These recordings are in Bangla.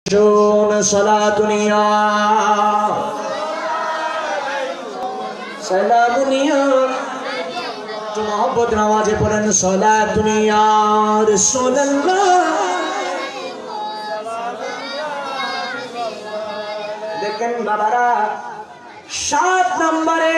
সালাতুনিয়া সালামুনিয়া তো মোহাম্মদ নওয়াজে পড়েন সালাতুনিয়া রাসূলুল্লাহ। দেখেন বাবারা, 7 নম্বরে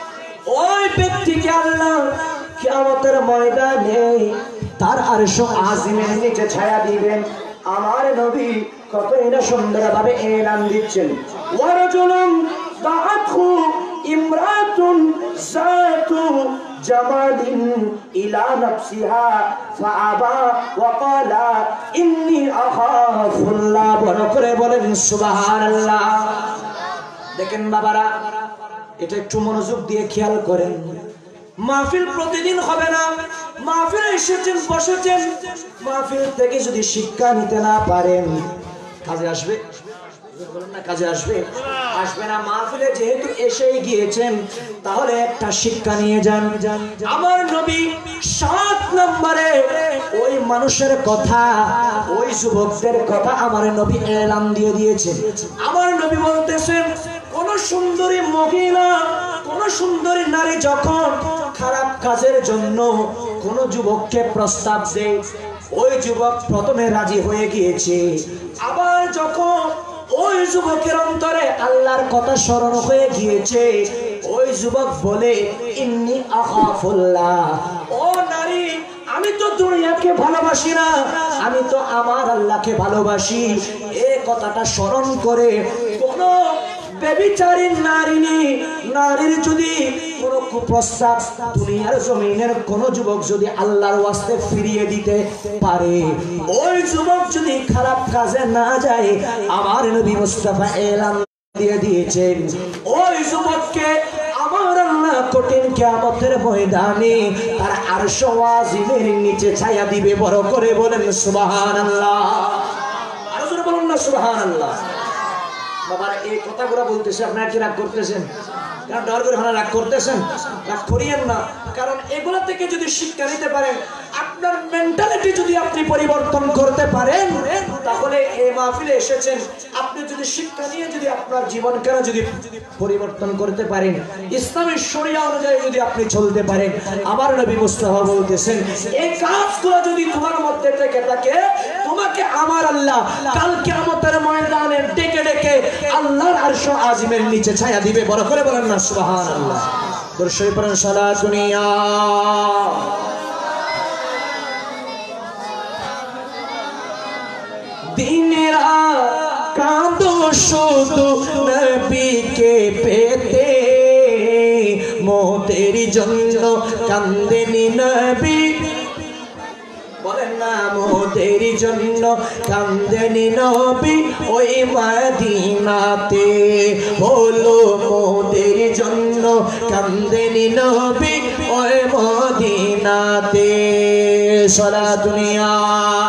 ওই ব্যক্তিকে আল্লাহ কিয়ামতের ময়দানে তার আরশ আজিমের নিচে ছায়া দিবেন। আমার নবী কত এটা সুন্দরভাবে এলান দিচ্ছেন, ওয়ারাজুলুন দাআতহু ইমরাতুন যাতু জামালিন ইলা নাফসিহা ফাআবা ওয়া ক্বালা ইন্নী আখাফুল্লাহ। বড় করে বলেন সুবহানাল্লাহ। দেখেন বাবারা, এটা একটু মনোযোগ দিয়ে খেয়াল করেন। মাহফিল প্রতিদিন হবে না, মাহফিলে এসেছেন বসেছেন, মাহফিল থেকে যদি শিক্ষা নিতে না পারেন কাজে আসবে? বলেন না, কাজে আসবে? আসবে না। মাহফিলে যেহেতু এসেই গিয়েছেন তাহলে একটা শিক্ষা নিয়ে যান। আমার নবী 7 নম্বরে ওই মানুষের কথা, ওই যুবকদের কথা আমার নবী এলান দিয়ে দিয়েছেন। আমার নবী বলতেছেন, কোন সুন্দরী মহিলা, কোন সুন্দরী নারী যখন খারাপ কাজের জন্য কোন যুবককে প্রস্তাব দেয়, ওই যুবক প্রথমে রাজি হয়ে গিয়েছে, আবার যখন ওই যুবকের অন্তরে আল্লাহর কথা স্মরণ হয়ে গিয়েছে, ওই যুবক বলে ইন্নী আখাফুল্লাহ, ও নারী আমি তো দুনিয়াকে ভালোবাসি না, আমি তো আমার আল্লাহকে ভালোবাসি। এই কথাটা স্মরণ করে কোন বেবিচারী নারীর যদি কোন কুপ্রস্তাব দুনিয়ার জমিনের কোন যুবক যদি আল্লাহর ওয়াস্তে ফিরিয়ে দিতে পারে, ওই যুবক যদি খারাপ কাজে না যায়, আমার নবী মুস্তাফা এলান দিয়ে দিয়েছেন, ওই যুবককে আমার আল্লাহ কঠিন কিয়ামতের ময়দানে তার আরশ আজিমের নিচে ছায়া দিবে। বড় করে বলেন সুবহানাল্লাহ। আরো জোরে বলুন না সুবহানাল্লাহ। বাবারা, এই কথাগুলো বলতেছে, আপনারা কি রাগ করতেছেন? কারণ ডর করে রাগ করতেছেন? রাগ করিয়েন না, কারণ এগুলো থেকে যদি শিক্ষা নিতে পারেন, আপনার মেন্টালিটি যদি আপনি পরিবর্তন করতে পারেন, তাহলে এই মাহফিলে এসেছেন, আপনি যদি শিক্ষা নিয়ে যদি আপনার জীবনকে যদি পরিবর্তন করতে পারেন, ইসলামের শরিয়া অনুযায়ী যদি আপনি চলতে পারেন, আমার নবী মুস্তাফা বলতেছেন, এই কাজগুলো যদি তোমার মধ্যে থেকে থাকে, তোমাকে আমার আল্লাহ কাল কিয়ামতের ময়দানে ডেকে ডেকে আল্লাহর আরশ আজিমের নিচে ছায়া দিবে। বড় করে বলেন না সুবহানাল্লাহ। দরুদ শরীফ পড়েন সালাতুনিয়া। দিনের কাঁদো শুধু নবীকে পেতে, মোদের জন্য কান্দেনি নবী। বলেন না, মোদের জন্য কান্দেনি নবী ওই মদিনাতে, হলো মোদের জন্য কান্দেনি নবী ওই মদিনাতে। সালাতুনিয়া।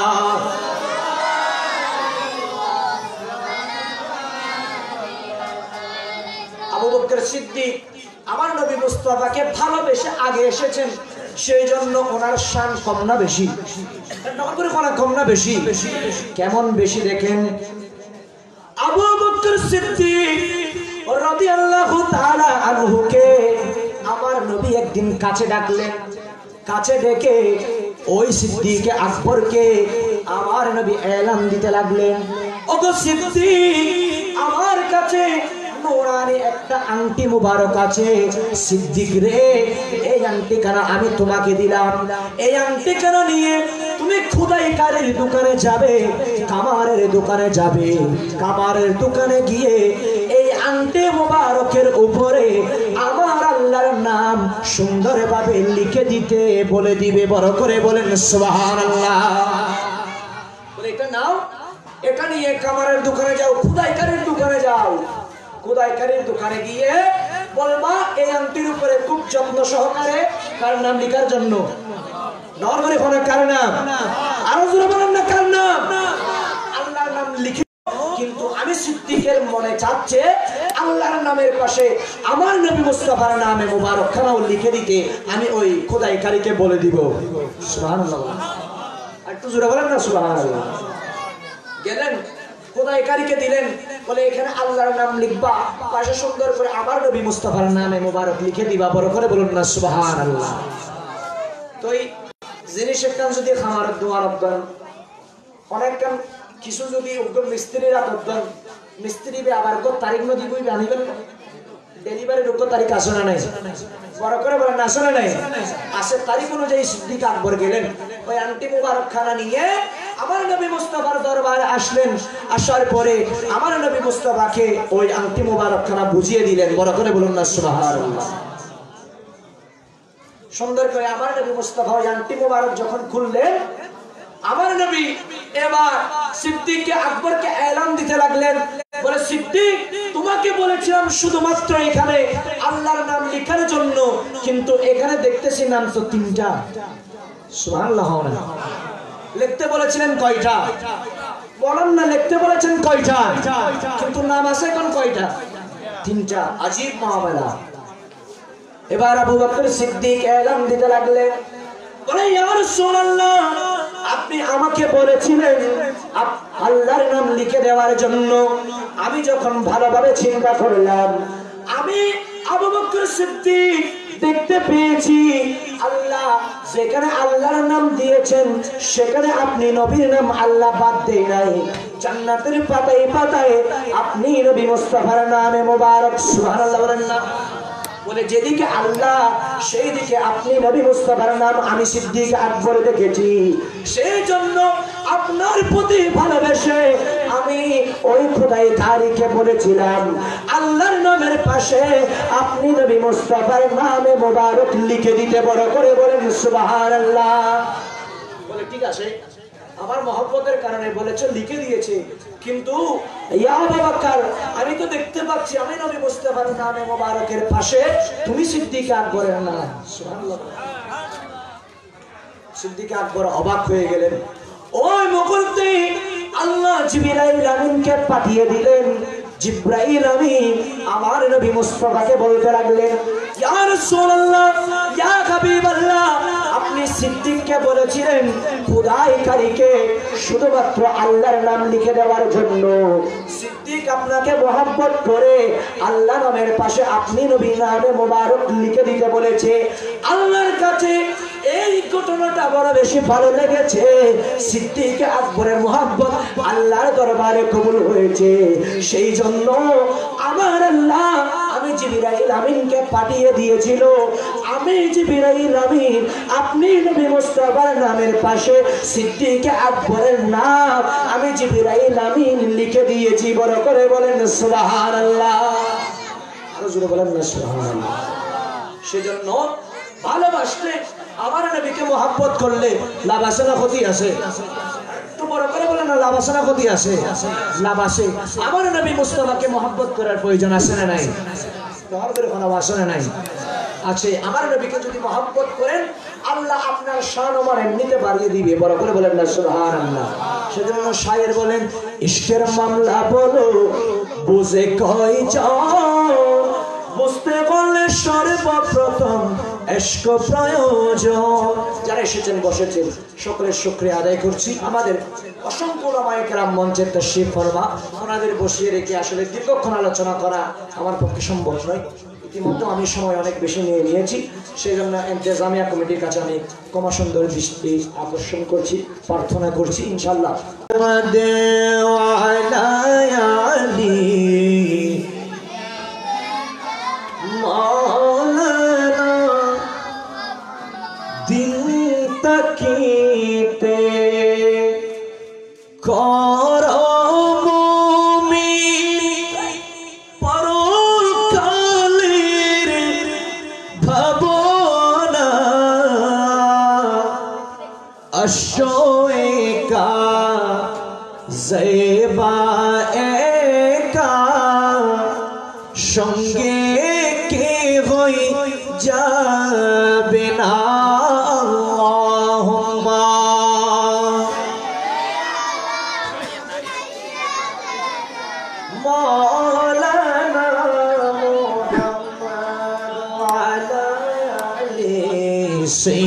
আবু বকর সিদ্দিক আমার নবী মুস্তাফাকে ভালোবেসে আগে এসেছেন, সেই জন্য ওনার শান কম না বেশি? কম না বেশি? কেমন বেশি দেখেন, আবু বকর সিদ্দিক রাদিয়াল্লাহু তাআলা আনহুকে আমার নবী একদিন কাছে ডাকলেন। কাছে ডেকে ওই সিদ্দিক আকবরকে আমার নবী এলান দিতে লাগলেন, ওগো সিদ্দিক, আমার কাছে নুরানি একটা আংটি মুবারক আছে, সিদ্দিক রে, এই আংটি কেন আমি তোমাকে দিলাম, এই আংটি কেন নিয়ে তুমি খোদাইকারীর দোকানে যাবে, কামারের দোকানে যাবে, কামারের দোকানে গিয়ে এই আংটি মুবারকের উপরে আমার আল্লাহর নাম সুন্দরভাবে লিখে দিতে বলে দিবে। বড় করে বলেন সুবহানাল্লাহ। বলে এটা নাও, এটা নিয়ে কামারের দোকানে যাও, খোদাইকারীর দোকানে যাও, খোদাইকারীর দোকানে গিয়ে বলবা এই আংটির উপরে খুব যত্ন সহকারে কার নাম লিখার জন্য। নরমালি কোন কার নাম? আরো জোরে বলেন না, কার নাম? আল্লাহর নাম লিখে। কিন্তু আমি সিদ্দিকের মনে চাচ্ছে আল্লাহর নামের পাশে আমার নবী মুস্তাফার নামে মুবারক খানাও লিখে দিতে আমি ওই খোদাইকারীকে বলে দিব। সুবহানাল্লাহ। একটু জোরে বলেন না সুবহানাল্লাহ। গেলেন খোদাইকারীকে দিলেন, বলে এখানে আল্লাহর নাম লিখবা, পাশে সুন্দর করে আমার নবী মুস্তাফার নামে মোবারক লিখে দিবা। বড় করে বলুন না সুবহানাল্লাহ। তো এই জিনিসের কান যদি খামার দোয়ার অবদান অনেক কান কিছু যদি উগ্র মিস্ত্রিরা তদ্দান মিস্ত্রি আবার তারিখ নদী বই জানিবেন ডেলিভারি রোগ তারিখ আসে না নাই? বড় করে বলেন আসে না নাই? আসে তারিখ অনুযায়ী সিদ্দিক আকবর গেলেন, ওই আংটি মুবারক খানা নিয়ে আমার নবী মুস্তাফার দরবারে আসলেন। আসার পরে আমার নবী মুস্তাফাকে ওই আংটি মুবারক খানা বুঝিয়ে দিলেন। বড় করে বলুন না সুবহানাল্লাহ। সুন্দর করে আমার নবী মুস্তাফা ওই আংটি মুবারক যখন খুললেন, আমার নবী এবার সিদ্দিক আকবরকে এলান দিতে লাগলেন, বলে সিদ্দিক তোমাকে বলেছিলাম শুধুমাত্র এখানে আল্লাহর নাম লেখার জন্য, কিন্তু এখানে দেখতেছি নাম তো তিনটা। সুবহানাল্লাহ। লিখতে বলেছিলেন কয়টা? বলেন না, লিখতে বলেছেন কয়টা? কিন্তু নাম আছে কোন কয়টা? তিনটা। আজীব মামলা। এবার আবু বকর সিদ্দিক এলান দিতে লাগলেন, বলে ইয়া রাসূলুল্লাহ আপনি আমাকে বলেছিলেন আল্লাহর নাম লিখে দেওয়ার জন্য। আমি যখন ভালোভাবে চিন্তা করলাম, আমি আবু বকর সিদ্দিক দেখতে পেয়েছি আল্লাহ যেখানে আল্লাহর নাম দিয়েছেন সেখানে আপনি নবীর নাম আল্লাহ বাদ দেয় নাই। জান্নাতের পাতায় পাতায় আপনি নবী মুস্তাফার নামে মোবারক সুবহানাল্লাহ বলেন না। বলে যেদিকে আল্লাহ সেই দিকে আপনি নবী মুস্তাফার নাম আমি সিদ্দিক আকবর দেখেছি, সেই জন্য আপনার প্রতি ভালোবেসে আমি ওই খোদাইকারীকে বলেছিলাম আল্লাহর নামের পাশে আপনি নবী মুস্তাফার নামে মোবারক লিখে দিতে। বড় করে বলেন সুবহানাল্লাহ। বলে ঠিক আছে, আমার মহব্বতের কারণে বলেছে লিখে দিয়েছে, কিন্তু ইয়া আবু বকর আমি তো দেখতে পাচ্ছি আমি নবী মুস্তাফার নামে মোবারকের পাশে তুমি সিদ্দিক আকবরের নাম। সুবহানাল্লাহ। সিদ্দিক আকবর অবাক হয়ে গেলেন। ওই মুহূর্তে আল্লাহ জিবরাইল আমিনকে পাঠিয়ে দিলেন। জিবরাইল আমিন আমার নবী মুস্তাফাকে বলতে লাগলেন, ইয়া রাসূলুল্লাহ ইয়া হাবিবাল্লাহ আপনি সিদ্দিককে বলেছিলেন খোদাইকারীকে শুধুমাত্র আল্লাহর নাম লিখে দেওয়ার জন্য। সিদ্দিক আপনাকে মহব্বত করে আল্লাহ নামের পাশে আপনি নবী নামে মোবারক লিখে দিতে বলেছে। আল্লাহর কাছে এই ঘটনাটা বড় বেশি ভালো লেগেছে। সিদ্দিক আকবরের মহব্বত আল্লাহর দরবারে কবুল হয়েছে, সেই জন্য আমার আল্লাহ আমি জিবরাইল আমিনকে পাঠিয়ে দিয়েছিল। আমি জিবরাইল আমিন আপনি নবী মুস্তাফার নামের পাশে সিদ্দিক আকবরের নাম আমি জিবরাইল আমিন লিখে দিয়েছি। বড় করে বলেন সুবহানাল্লাহ। আরো জোরে বলেন না সুবহানাল্লাহ। সেজন্য ভালোবাসলে আমার নবীকে মহব্বত করলে লাভ আছে না ক্ষতি আছে? একটু বড় করে বলেন না, লাভ আছে না ক্ষতি আছে? লাভ আছে। আমার নবী মুস্তাফাকে মহব্বত করার প্রয়োজন আছে না নাই? তোমাদের কোনো আছে না নাই? আছে। আমার নবীকে যদি মহব্বত করেন আল্লাহ আপনার শান ওমর এমনিতে বাড়িয়ে দিবে। বড় করে বলেন না সুবহানাল্লাহ। সেজন্য শায়ের বলেন ইশকের মামলা বলো বুঝে কয়জন, বুঝতে বললে সর্বপ্রথম ইশক প্রয়োজন। যারা এসেছেন বসেছেন সকলের শুকরিয়া আদায় করছি। আমাদের অসংখ্য উলামায়ে কেরাম মঞ্চে তাশরীফ ফরমা, ওনাদের বসিয়ে রেখে আসলে দীর্ঘক্ষণ আলোচনা করা আমার পক্ষে সম্ভব নয়। ইতিমধ্যে আমি সময় অনেক বেশি নিয়ে নিয়েছি, সেই জন্য ইন্তেজামিয়া কমিটির কাছে আমি ক্ষমা সুন্দর দৃষ্টি আকর্ষণ করছি, প্রার্থনা করছি ইনশাআল্লাহ। দিন তাকিতে কর পরকালের ভাবনা আশোয়েকা জেবা একা সঙ্গে কে হই যাবে না। আল্লাহুম্মা মাওলানা মুহাম্মদ ওয়ালা আলিহি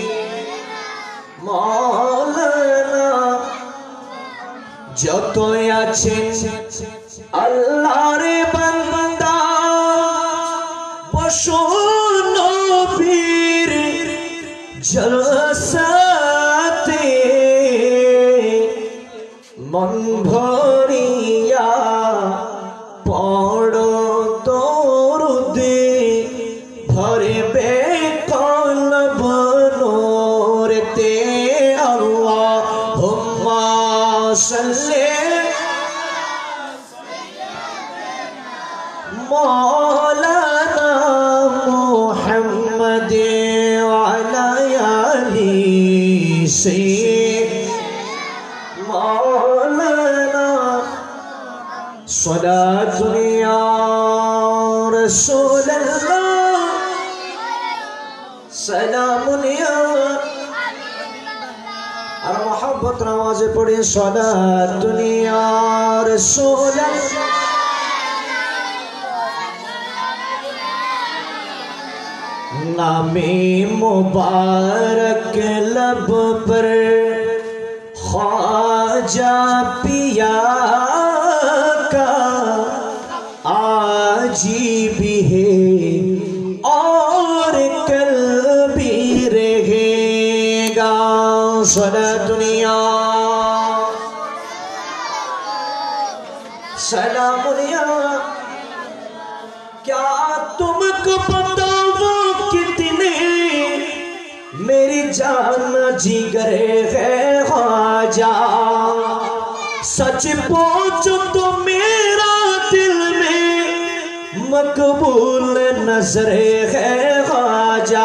মাওলানা যত আছেন আল্লাহর বান্দা বসো নবীর জলসাতে মন ভরিয়া পড়ো দরুদে ভরবে কলব নূরতে আল্লাহুম্মা সাল্লি মওলানা মুহাম্মদ ওয়ালা আলি সাইয়্যিদিনা মওলানা সালাতুন ইয়া রাসূলুল্লাহ সালামুন ইয়া আর মোহাম্মত নামাজে পড়ে সালাতুন ইয়া রাসূলুল্লাহ नामे मुबारक लब पर ख्वाजा पिया का आज भी है और कल भी रहेगा सारा दुनिया सलाम दुनिया क्या तुमको पता कितने मेरी जान जिगर है ख्वाजा सच पूछो तो मेरा दिल में मकबूल नजर है ख्वाजा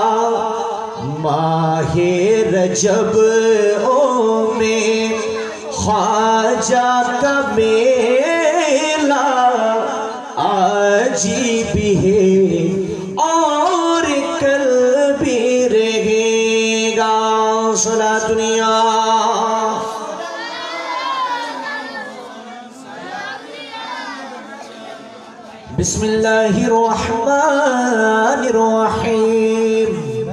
माहे रजब ओ में ख्वाजा का मेला आज भी है और कल भी रहेगा सारा दुनिया बिस्मिल्लाहिर्रहमानिर्रहीम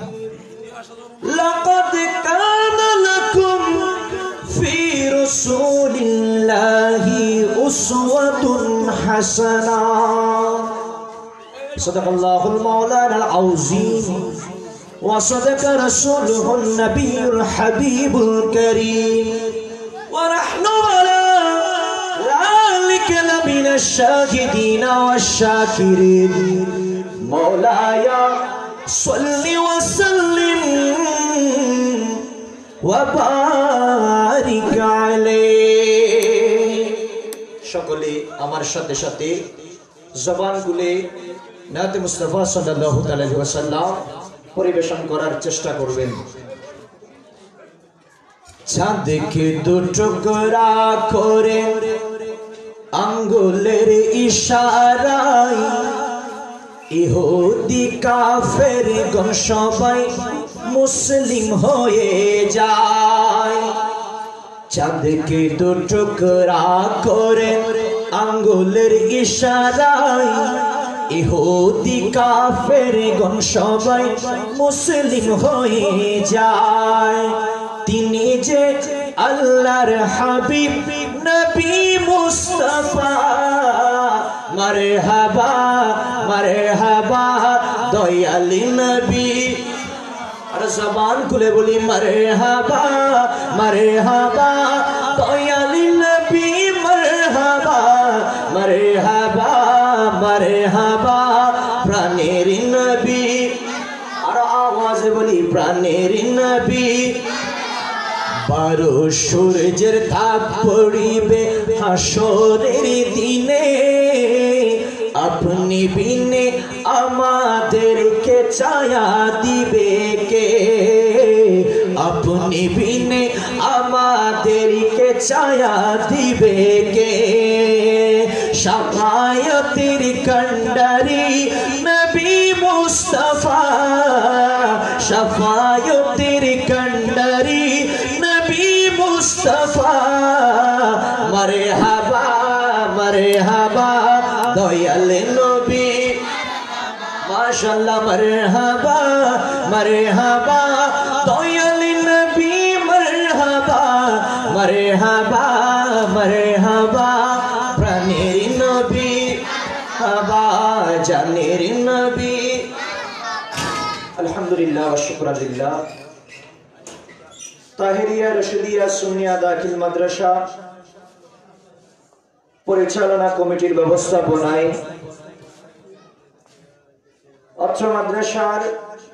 लक़द कान लकुम फी रसूलिल्लाहि उस्वतुन हसना सदक़ल्लाहुल मौलाना अज़ीम व सदक़ रसूलुहुन नबियुल हबीबुल करीम व नहनु अला ज़ालिका लमिनश शाहिदीन वश्शाकिरीन मौलाया सल्लि व सल्लिम व बारिक अलैहि সকলে আমার সাথে সাথে জবান খুলে নাতে মুস্তাফা সাল্লাল্লাহু আলাইহি ওয়াসাল্লাম পরিবেশন করার চেষ্টা করবেন। চাঁদকে দু টুকরা করে আঙ্গুলের ইশারায় ইহুদি কাফের গণ সবাই মুসলিম হয়ে যায়। চাঁদকে দু টুকরা করে আঙ্গুলের ইশারায় ইহুদি কাফের গণ সবাই মুসলিম হয়ে যায়। তিনি যে আল্লাহর হাবিব নবী মুস্তাফা মারহাবা মারহাবা দয়ালি নবী আর জবান খুলে বলি মারহাবা মারহাবা দয়ালি নবী মারহাবা মারহাবা মারহাবা প্রাণের নবী আর আওয়াজে বলি প্রাণের নবী। 12 সূর্যের তাপ পড়িবে হাসরের দিনে আপনি বিনে আমাদেরকে ছায়া দিবে কে আপনি বিনে আমাদেরকে ছায়া দিবে কে শাফায়াতের কান্ডারি নবী মুস্তাফা শাফায়াতের কান্ডারি নবী মুস্তাফা মারহাবা মারহাবা দয়াল নবী মাশাআল্লাহ মারহাবা মারহাবা দয়াল নবী মারহাবা মারহাবা মারহাবা প্রাণের নবী হাবা জানের নবী। আলহামদুলিল্লাহ ওয়া শুকরানিল্লাহ। তাহিরিয়া রশিদিয়া সুন্নিয়া দাখিল মাদ্রাসা পরিচালনা কমিটির ব্যবস্থাপনায় অত্র মাদ্রাসার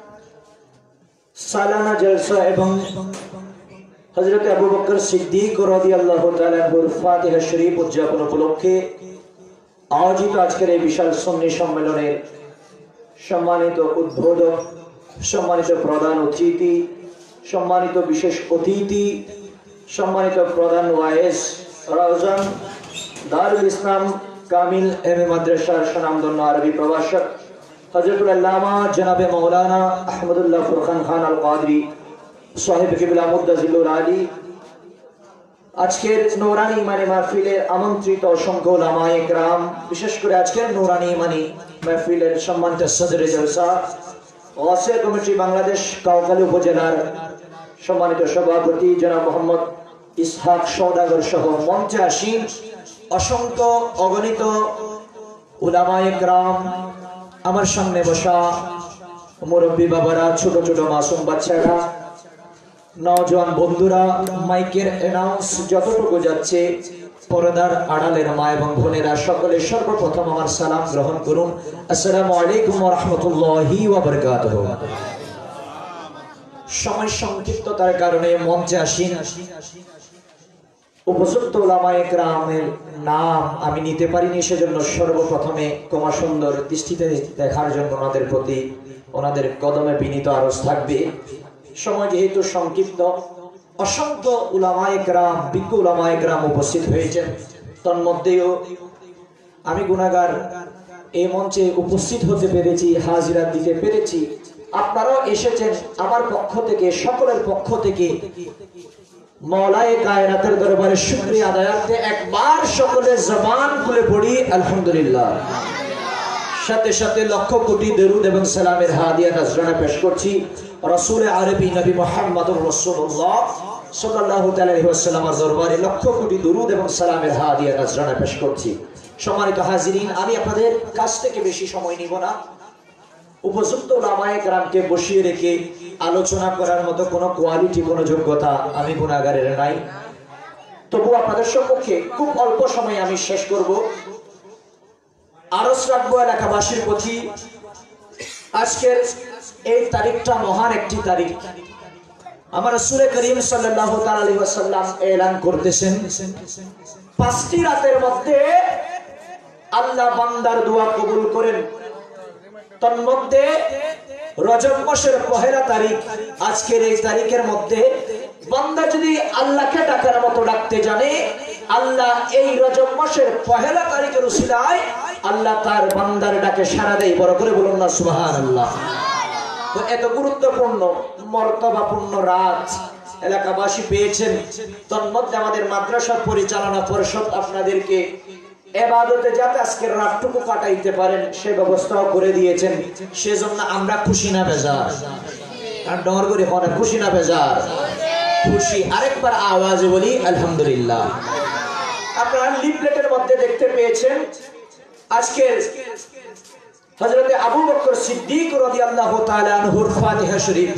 সালানা জলসা এবং হযরত আবু বকর সিদ্দিক রাদিয়াল্লাহু তাআলা আনহুর ফাতিহা শরীফ উদযাপন উপলক্ষে আয়োজিত আজকের এই বিশাল সুন্নি সম্মেলনের সম্মানিত উদ্বোধক, সম্মানিত প্রধান অতিথি, সম্মানিত বিশেষ অতিথি, সম্মানিত প্রধান ওয়াইস রাউজান দারুল ইসলাম কামিল এম এ মাদ্রাসার সুনামধন্য আরবি প্রভাষক হযরতুল আল্লামা জনাবে মাওলানা আহমদুল্লাহ ফুরকান খান আল কাদরি সাহেব কিবলা মুদ্দাজিলুল আলী, আজকের নূরানী ইমানি মাহফিলে আমন্ত্রিত অসংখ্য উলামায়ে কেরাম, বিশেষ করে আজকের নূরানী ইমানি মাহফিলের সম্মানিত সদরে জলসা ওয়াসিয়া কমিটি বাংলাদেশ কাউখালী উপজেলার সম্মানিত সভাপতি জনাব মোহাম্মদ ইসহাক সওদাগর সহ মঞ্চে আসীন অসংখ্য অগণিত উলামায়ে কেরাম, আমার সামনে বসা মুরব্বী বাবারা, ছোট ছোট মাসুম বাচ্চারা, নওজোয়ান বন্ধুরা, মাইকের অ্যানাউন্স যতটুকু যাচ্ছে, পর্দার আড়ালের মা এবং বোনেরা, সকলে সর্বপ্রথম আমার সালাম গ্রহণ করুন। আসসালামু আলাইকুম ওয়া রাহমাতুল্লাহি ওয়া বারাকাতুহু। সময় সংক্ষিপ্ততার কারণে মঞ্চে আসীন উপযুক্ত উলামায়ে কেরামের নাম আমি নিতে পারিনি, সেজন্য সর্বপ্রথমে ক্ষমা সুন্দর দৃষ্টিতে দেখার জন্য ওনাদের প্রতি ওনাদের কদমে বিনীত আরজ থাকবে। সময় যেহেতু সংক্ষিপ্ত, অসংখ্য উলামায়ে কেরাম, বিজ্ঞ উলামায়ে কেরাম উপস্থিত হয়েছেন, তন্মধ্যেও আমি গুনাহগার এই মঞ্চে উপস্থিত হতে পেরেছি, হাজিরা দিতে পেরেছি। আপনারাও এসেছেন। আমার পক্ষ থেকে, সকলের পক্ষ থেকে মওলায়ে কায়নাতের দরবারে শুকরিয়া আদায়ার্থে একবার সকলে জবান খুলে পড়ি আলহামদুলিল্লাহ। সাথে সাথে লক্ষ কোটি দরুদ এবং সালামের হাদিয়া নজরানা পেশ করছি রাসূল আরবি নবী মুহাম্মদুর রাসূলুল্লাহ সাল্লাল্লাহু আলাইহি ওয়াসাল্লামের দরবারে লক্ষ কোটি দরুদ এবং সালামের হাদিয়া নজরানা পেশ করছি। সম্মানিত হাজিরিন, আমি আপনাদের কাছ থেকে বেশি সময় নিব না। উপযুক্ত উলামায়ে কেরামকে বসিয়ে রেখে আলোচনা করার মতো কোনো কোয়ালিটি, কোনো যোগ্যতা আমি গুনাহগারের নাই। তবু আপনাদের সম্মুখে খুব অল্প সময় আমি শেষ করব। আরজ রাখবো এলাকাবাসীর প্রতি, আজকের এই তারিখটা মহান একটি তারিখ। আমার রাসূল করিম সাল্লাল্লাহু তাআলা আলাইহি ওয়াসাল্লাম এলান করতেছেন, 5টি রাতের মধ্যে আল্লাহ বান্দার দোয়া কবুল করেন। তন্মধ্যে রজব মাসের পহেলা তারিখ, আজকের এই তারিখের মধ্যে বান্দা যদি আল্লাহকে ডাকার মতো ডাকতে জানে, আল্লাহ এই রজব মাসের পহেলা তারিখের উসিলায় আল্লাহ তার বান্দার ডাকে সাড়া দেয়। বড় করে বলুন না সুবহানাল্লাহ। তো এত গুরুত্বপূর্ণ মর্তবাপূর্ণ রাত এলাকাবাসী পেয়েছেন। তন্মধ্যে আমাদের মাদ্রাসার পরিচালনা পরিষদ আপনাদেরকে ইবাদতে যাতে আজকের রাতটুকু কাটাইতে পারেন সে ব্যবস্থাও করে দিয়েছেন। সেজন্য আমরা খুশি না বেজার? আর ডর করে হয় খুশি না বেজার? খুশি। আরেকবার আওয়াজে বলি আলহামদুলিল্লাহ। আপনারা লিফলেটের মধ্যে দেখতে পেয়েছেন আজকের হযরত আবু বকর সিদ্দিক রাদিয়াল্লাহু তাআলা আনহুর ফাতিহা শরীফ।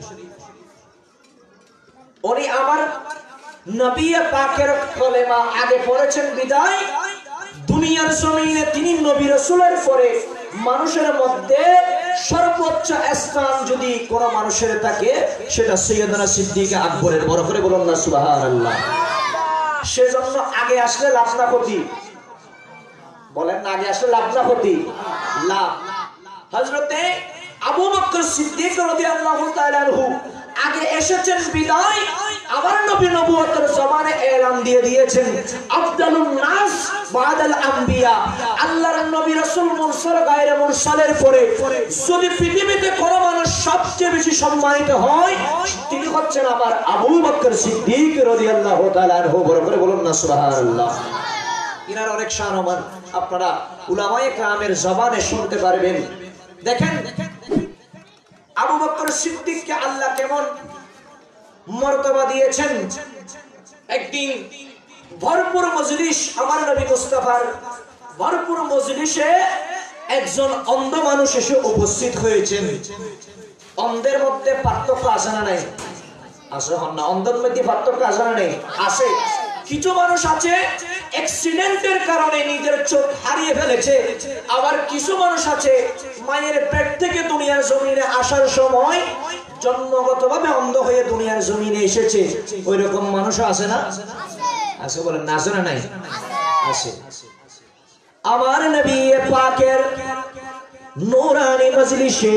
উনি আমার নবী পাকের কলেমা আগে পড়েছেন বিদায় দুনিয়ার জমিনে তিনি নবী রাসূলের পরে মানুষের মধ্যে সর্বোচ্চ স্থান যদি কোন মানুষের থাকে সেটা সৈয়দনা সিদ্দিক আকবরের। বড় করে বলুন না সুবহানাল্লাহ। সেজন্য আগে আসলে লাভ না ক্ষতি? বলেন না, আগে আসলে লাভ না ক্ষতি? লাভ। হযরতে আবু বকর সিদ্দিক রাদিয়াল্লাহু তাআলা আনহু আগে এসেছেন বিদায় আবার নবী নবুয়তের জমানে এলান দিয়ে দিয়েছেন আফদালুন নাস বাদাল আম্বিয়া। আল্লাহর নবী রাসূল মুরসাল গায়রে মুরসালের পরে যদি পৃথিবীতে কোনো মানুষ সবচেয়ে বেশি সম্মানিত হয় তিনি হচ্ছেন আমার আবু বকর সিদ্দিক রাদিয়াল্লাহু তাআলা আনহু। বড় করে বলুন না সুবহানাল্লাহ। ইনার অনেক শান আপনারা উলামায়ে কেরামের জবানে শুনতে পারবেন। দেখেন আবু বকর সিদ্দিককে আল্লাহ কেমন মর্তবা দিয়েছেন। একদিন ভরপুর মজলিস, আমার নবী মুস্তাফার ভরপুর মজলিসে একজন অন্ধ মানুষ এসে উপস্থিত হয়েছেন। অন্ধের মধ্যে পার্থক্য আছে না নাই? আছে না? অন্ধের মধ্যে পার্থক্য আছে না নেই? আছে। কিছু মানুষ আছে অ্যাক্সিডেন্টের কারণে নিজের চোখ হারিয়ে ফেলেছে, আবার কিছু মানুষ আছে মায়ের পেট থেকে দুনিয়ার জমিনে আসার সময় জন্মগতভাবে অন্ধ হয়ে দুনিয়ার জমিনে এসেছে। ওই রকম মানুষও আছে না? আছে। বলেন না আছে না নাই? আছে। আমার নবী পাকের নূরানি মজলিসে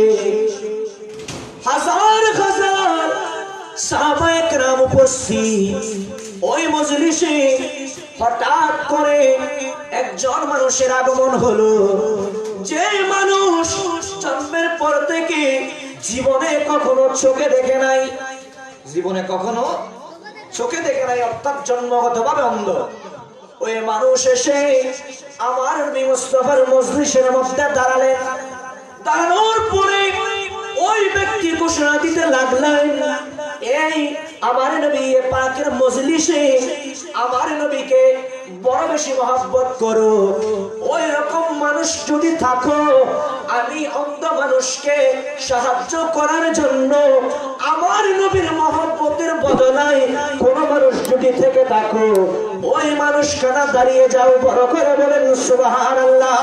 হাজার হাজার সাহাবায়ে কেরাম উপস্থিত। ওই মজলিসে হঠাৎ করে একজন মানুষের আগমন হলো, যে মানুষ জন্মের পর থেকে জীবনে কখনো চোখে দেখে নাই, জীবনে কখনো চোখে দেখে নাই, অর্থাৎ জন্মগতভাবে অন্ধ। ওই মানুষ এসে আমার নবী মুস্তাফার মজলিসের মধ্যে দাঁড়ালেন। দাঁড়ানোর পরে ওই ব্যক্তি ঘোষণা দিতে লাগলেন, এই আমার নবী পাকের মজলিসে আমার নবীকে বড় বেশি মহব্বত করো, ওই রকম মানুষ যদি থাকো, আমি অন্ধ মানুষকে সাহায্য করার জন্য আমার নবীর মহব্বতের বদলায় কোন মানুষ যদি থেকে থাকো, ওই মানুষ কানা দাঁড়িয়ে যাও, বড় করে বলেন সুবহানাল্লাহ।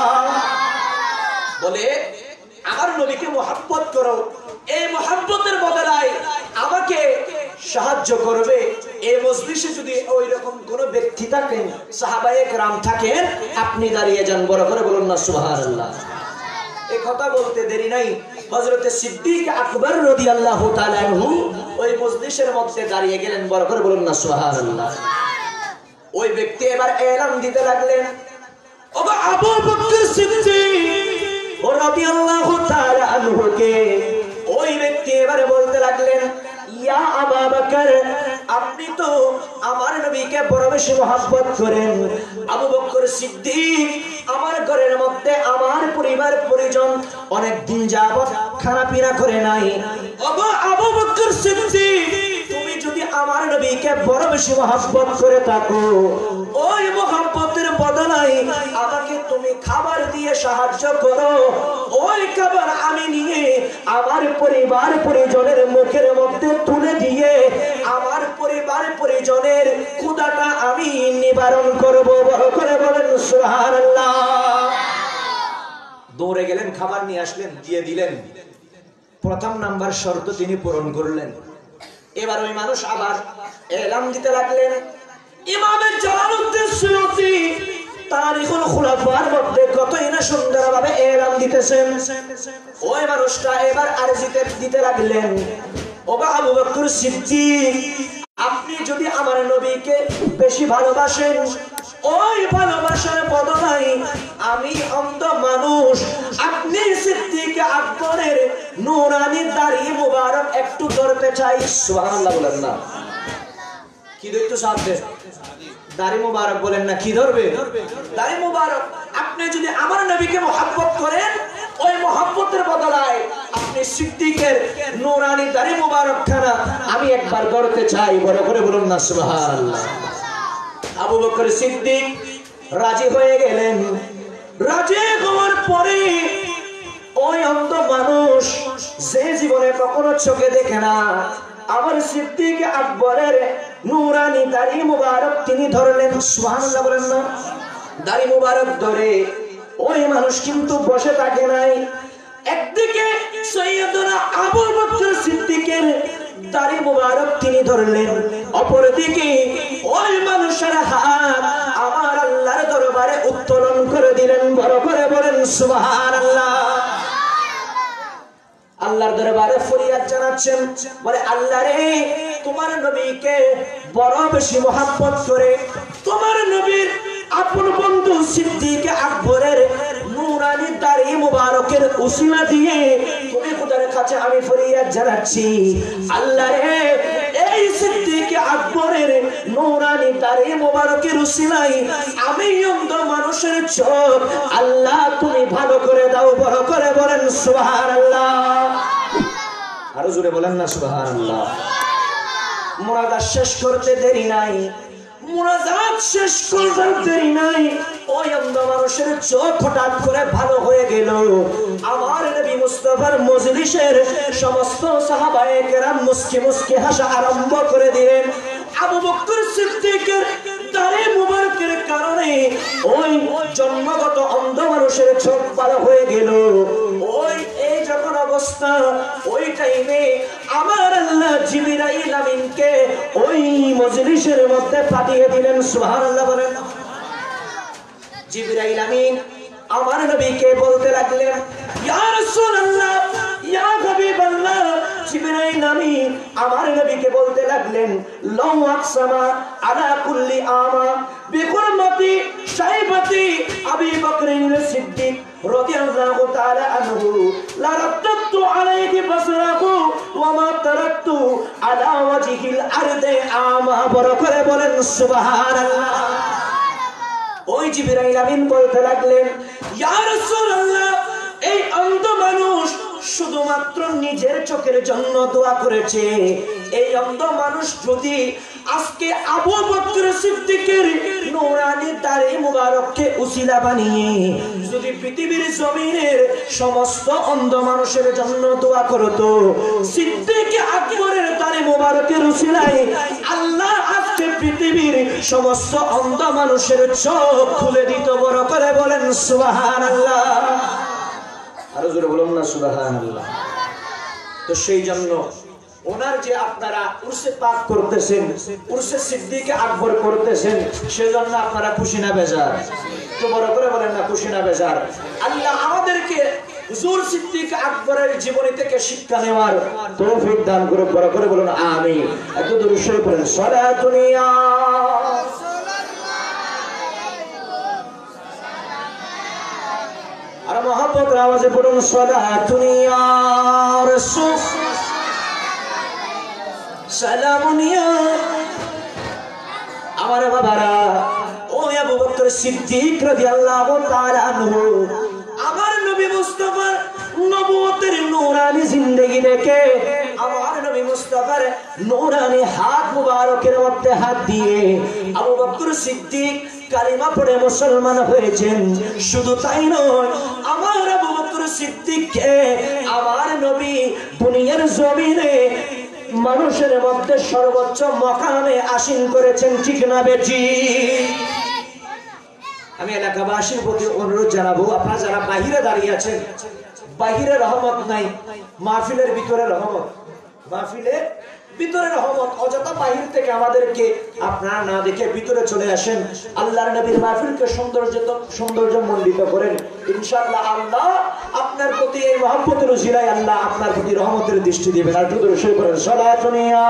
বলে আমার নবীকে মহব্বত করো, এই মহব্বতের বদলায় আমাকে সাহায্য করবে। এই মজলিসে যদি ওই রকম কোন ব্যক্তি থাকেন, সাহাবায়ে কেরাম থাকেন, আপনি দাঁড়িয়ে যান, বড় করে বলুন না সুবহানাল্লাহ। এই কথা বলতে দেরি নাই, হযরতে সিদ্দিক আকবর রাদিয়াল্লাহু তাআলা আনহু ওই মজলিসের মধ্যে দাঁড়িয়ে গেলেন, বড় করে বলুন না সুবহানাল্লাহ। ওই ব্যক্তি এবার এলান দিতে লাগলেন, ওগো আবু বকর সিদ্দিক রাদিয়াল্লাহু তাআলা আনহুকে। ওই ব্যক্তি এবারে বলতে লাগলেন, ইয়া আবু বকর, আপনি তো আমার নবীকে বড় বেশি মহব্বত করেন। আবু বকর সিদ্দিক, আমার ঘরের মধ্যে আমার পরিবার পরিজন অনেক দিন যাবত খানা পিনা করে নাই। ওগো আবু বকর সিদ্দিক, তুমি যদি আমার নবীকে বড় বেশি মহব্বত করে থাকো, ওই মহব্বতের বদলায় আমাকে তুমি খাবার দিয়ে সাহায্য করো। ওই খাবার আমি নিয়ে আমার পরিবার পরিজনের মুখের মধ্যে তুলে দিয়ে আমার পরিবার পরিজনের ক্ষুধাটা আমি নিবারণ করব, বড় করে বলেন সুবহানাল্লাহ। দৌড়ে গেলেন, খাবার নিয়ে আসলেন, দিয়ে দিলেন। প্রথম নাম্বার শর্ত তিনি পূরণ করলেন। এবার ওই মানুষ আবার এলান দিতে লাগলেন। ইমামে জালালউদ্দিন সুয়ুতী তারিখুল খুলাফার মধ্যে কতই না সুন্দরভাবে এলান দিতেছেন। ওই মানুষটা এবার আরজি দিতে লাগলেন, ওগো আবু বকর সিদ্দিক, আপনি যদি আমার নবীকে বেশি ভালোবাসেন, ওই ভালোবাসার বদলায় আমি অন্ধ মানুষ, আপনি সিদ্দিক আকবরের নূরানি দাড়ি মুবারক একটু ধরতে চাই। সুবহানাল্লাহ বলেন না? কি দেখতে চাচ্ছে? দাড়ি মুবারক বলেন না? কি ধরবে? দাড়ি মুবারক। আপনি যদি আমার নবীকে মহব্বত করেন, ওই মহব্বতের বদলায় আপনি সিদ্দিকের নূরানি দাড়ি মুবারক খানা আমি একবার ধরতে চাই, বড় করে বলুন না সুবহানাল্লাহ। আবু বকর সিদ্দিক রাজি হয়ে গেলেন। রাজি হওয়ার পরে ওই অন্ধ মানুষ, যে জীবনে কখনো চোখে দেখে না, আমার সিদ্দিক আকবরের নূরানি দাড়ি মুবারক তিনি ধরলেন। সুবহানাল্লাহ বলেন না? দাড়ি মুবারক ধরে ওই মানুষ কিন্তু বসে থাকে নাই। একদিকে সৈয়দনা আবু বকর সিদ্দিকের দাড়ি মুবারক তিনি ধরলেন, অপরদিকে ওই মানুষের হাত আমার আল্লাহর দরবারে উত্তোলন করে দিলেন, বড় করে বলেন সুবহানাল্লাহ। আল্লাহর দরবারে ফরিয়াদ জানাচ্ছেন, বলে আল্লাহ রে, তোমার নবীকে বড় বেশি মহব্বত করে তোমার নবীর আপন বন্ধু সিদ্দিক আকবরের নূরানি দাড়ি মুবারকের উসিলা দিয়ে তুমি খোদার কাছে আমি ফরিয়াদ জানাচ্ছি, আল্লাহ রে, এই সিদ্দিক আকবরের নূরানি দাড়ি মুবারকের উসিলায় আমি অন্ধ মানুষের চোখ আল্লাহ তুমি ভালো করে দাও, বড় করে বলেন সুবহানাল্লাহ। আরো জোরে বলেন না সুবহানাল্লাহ। মুনাজাত শেষ করতে দেরি নাই, মুনাজাত শেষ করবার দেরি নাই, ওই অন্ধ মানুষের চোখ হঠাৎ করে ভালো হয়ে গেল। আমার নবী মুস্তাফার মজলিসের সমস্ত সাহাবায়ে কেরাম মুস্কি মুস্কি হাসা আরম্ভ করে দিলেন। আবু বকর সিদ্দিকের দাড়ি মুবারকের কারণে ওই জন্মগত অন্ধ মানুষের চোখ ভালো হয়ে গেল। ওই এই যখন অবস্থা, ওই টাইমে আমার আল্লাহ জিবরাইল আমিনকে ওই মজলিসের মধ্যে পাঠিয়ে দিলেন। সুবহানাল্লাহ বলেন। জিবরাইল আমিন আমার নবীকে বলতে লাগলেন, ইয়া রাসূলুল্লাহ, ইয়া হাবিবাল্লাহ। জিবরাইল আমিন আমার নবীকে বলতে লাগলেন, লাউ আকসামা আলা কুল্লি আমা বিকুরমাতি শাইবাতি আবি বকর সিদ্দিক রাদিয়াল্লাহু তাআলা আনহু লা রাদ্দাতু আলাইহি বাসরাহু ওয়া মা তারাকতু আলা ওয়াজহিল আরদি আমা। বড় করে বলেন সুবহানাল্লাহ। ওই জিবরাইল আমিন বলতে লাগলেন, ইয়া রাসূলুল্লাহ, এই অন্ধ মানুষ শুধুমাত্র নিজের চোখের জন্য দোয়া করেছে। এই অন্ধ মানুষ যদি আজকে আবু বকর সিদ্দিকের নূরানি দাড়ি মুবারককে উসিলা বানিয়ে যদি পৃথিবীর জমিনের সমস্ত অন্ধ মানুষের জন্য দোয়া করত, সিদ্দিক আকবরের দাড়ি মুবারকের উসিলায় আল্লাহ আজকে পৃথিবীর সমস্ত অন্ধ মানুষের চোখ খুলে দিত। বড় করে বলেন সুবহানাল্লাহ। আরো জোরে বলুন না সুবহানাল্লাহ। তো সেই জন্য ওনার যে আপনারা উরসে পাক করতেছেন, উরসে সিদ্দিক আকবর করতেছেন, সেজন্য আপনারা খুশি না বেজার? তো বড় করে বলেন না খুশি না বেজার? আল্লাহ আমাদেরকে হুজুর সিদ্দিক আকবরের জীবনী থেকে শিক্ষা নেওয়ার তৌফিক দান করুক। বড় করে বলুন আমিন। এত দরুদ শরীফ পড়েন। সালাতুন ইয়া আর মোহাম্মতের আওয়াজে পড়ুন, সালাতুন ইয়া রাসূল সালামুন ইয়া। আমার বাবারা, ও আবু বকর সিদ্দিক রাদিয়াল্লাহু তাআলা আনহু আমার নবী মুস্তাফার নবুয়তের নূরানি জিন্দেগি দেখে আমার নবী মুস্তাফার নূরানি হাত মুবারকের মধ্যে হাত দিয়ে আবু বকর সিদ্দিক কালিমা পড়ে মুসলমান হয়েছেন। শুধু তাই নয়, আমার আবু বকর সিদ্দিককে আমার নবী দুনিয়ার জমিনে মানুষের মধ্যে সর্বোচ্চ মকামে আসীন করেছেন। ঠিক না বেটি? আমি এলাকাবাসীর প্রতি অনুরোধ জানাবো, আপনারা যারা বাহিরে দাঁড়িয়ে আছেন, বাহিরে রহমত নাই, মাহফিলের ভিতরে রহমত। মাহফিলের ভিতরে রহমত। অযথা বাহির থেকে আমাদেরকে আপনারা না দেখে ভিতরে চলে আসেন, আল্লাহর নবীর মাহফিলকে সৌন্দর্যমণ্ডিত করেন। ইনশাআল্লাহ আল্লাহ আপনার প্রতি এই মহব্বতের উসিলায় আল্লাহ আপনার প্রতি রহমতের দৃষ্টি দিবেন। আর দ্রুত শুরু করেন। সালাতুন ইয়া